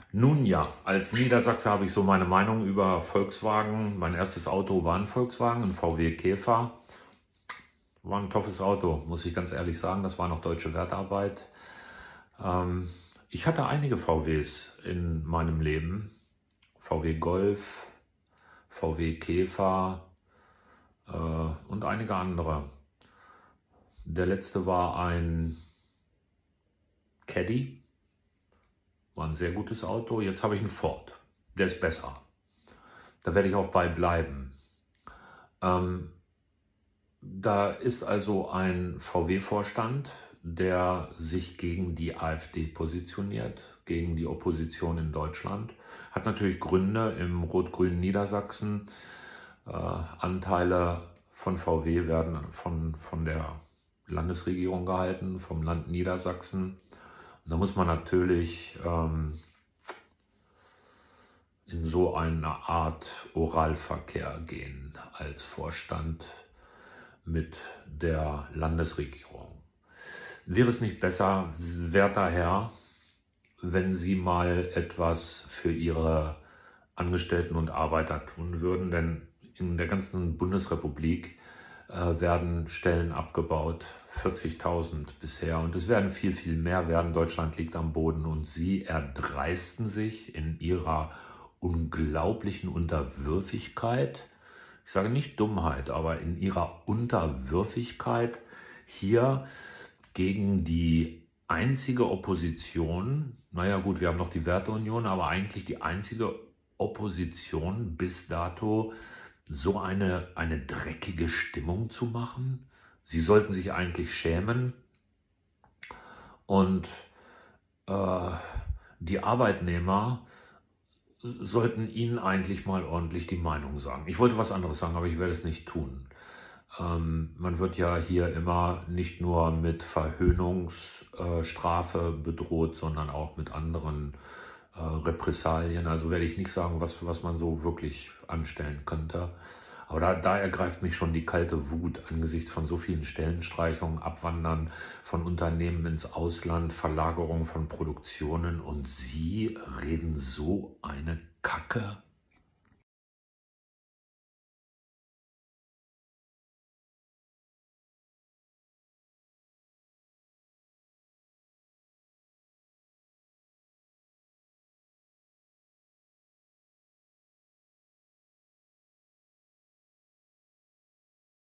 Nun ja, als Niedersachse habe ich so meine Meinung über Volkswagen. Mein erstes Auto war ein Volkswagen, ein VW Käfer. War ein toffes Auto, muss ich ganz ehrlich sagen. Das war noch deutsche Wertarbeit. Ähm, Ich hatte einige VWs in meinem Leben. VW Golf, VW Käfer und einige andere. Der letzte war ein Caddy, war ein sehr gutes Auto. Jetzt habe ich einen Ford, der ist besser. Da werde ich auch bei bleiben. Ähm, Da ist also ein VW-Vorstand, der sich gegen die AfD positioniert, gegen die Opposition in Deutschland. Hat natürlich Gründe im rot-grünen Niedersachsen. Anteile von VW werden von der Landesregierung gehalten, vom Land Niedersachsen. Und da muss man natürlich in so eine Art Oralverkehr gehen als Vorstand mit der Landesregierung. Wäre es nicht besser, werter Herr, wenn Sie mal etwas für Ihre Angestellten und Arbeiter tun würden? Denn in der ganzen Bundesrepublik werden Stellen abgebaut, 40.000 bisher, und es werden viel, viel mehr werden. Deutschland liegt am Boden und Sie erdreisten sich in Ihrer unglaublichen Unterwürfigkeit, ich sage nicht Dummheit, aber in ihrer Unterwürfigkeit hier gegen die einzige Opposition, naja gut, wir haben noch die Werteunion, aber eigentlich die einzige Opposition bis dato, so eine dreckige Stimmung zu machen. Sie sollten sich eigentlich schämen und die Arbeitnehmer sollten Ihnen eigentlich mal ordentlich die Meinung sagen. Ich wollte was anderes sagen, aber ich werde es nicht tun. Man wird ja hier immer nicht nur mit Verhöhnungsstrafe bedroht, sondern auch mit anderen Repressalien. Also werde ich nicht sagen, was man so wirklich anstellen könnte. Aber da ergreift mich schon die kalte Wut angesichts von so vielen Stellenstreichungen, Abwandern von Unternehmen ins Ausland, Verlagerung von Produktionen, und Sie reden so eine Kacke.